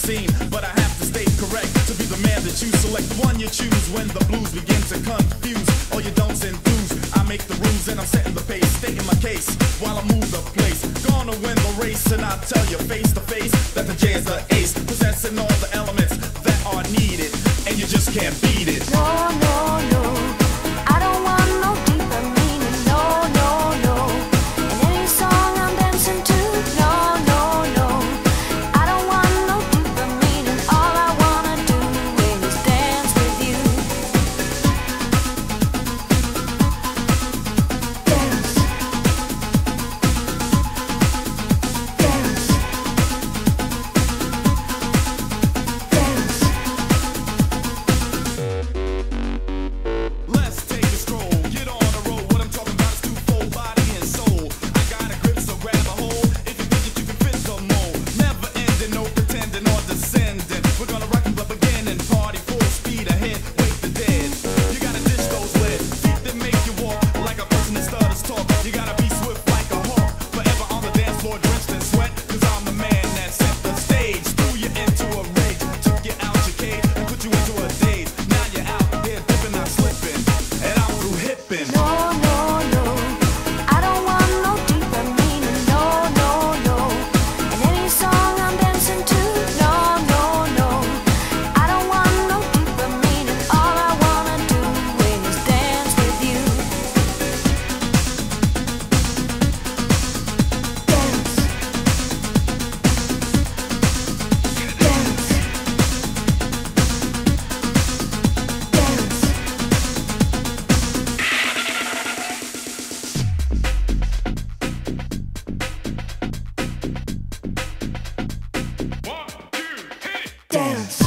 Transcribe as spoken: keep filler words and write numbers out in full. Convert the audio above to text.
scene, but I have to stay correct to be the man that you select. The one you choose when the blues begin to confuse all your don'ts and do's. I make the rules and I'm setting the pace, stating my case while I move the place. Gonna win the race, and I tell you face to face that the J is the ace, possessing all the elements that are needed, and you just can't beat it. No, no, no, I don't want no deeper meaning. No, no, no, and any song I'm dancing to. No, no, no, I don't want no deeper meaning. All I wanna do is dance with you. Dance, dance, dance. Let's take a stroll, get on the road. What I'm talking about is twofold, body and soul. I got a grip, so grab a hold. If you think that you can fit the mold, never ending, no pretending or descending. We're gonna rock and begin and party full speed ahead. Wake the dead. You gotta dish those lead feet that make you walk like a person that stutters talk. You gotta be swift like a hawk, forever on the dance floor, drenched in sweat. Cause I'm the man that set the stage, threw you into a rage, took you out your cage and put you into a daze. Now you're out there dipping, not slipping, and I'm through hipping. No, no, no, I don't want no deeper meaning. No, no, no, and any song I'm dancing to. No, no, no, I don't want no deeper meaning. All I wanna do is dance with you. Dance, dance, dance. Dance.